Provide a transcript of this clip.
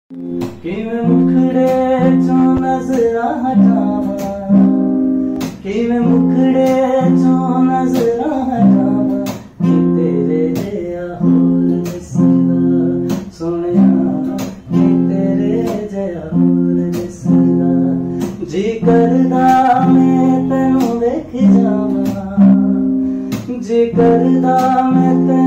किवें मुखड़े चों नज़रां हटावां, किवें मुखड़े चों नज़रां हटावां, कि तेरे जिहा होर दिसदा सोहणिया, कि तेरे जिहा होर दिसदा। जी करदा मैं तैनूं वेख जावां, जी करदा मैं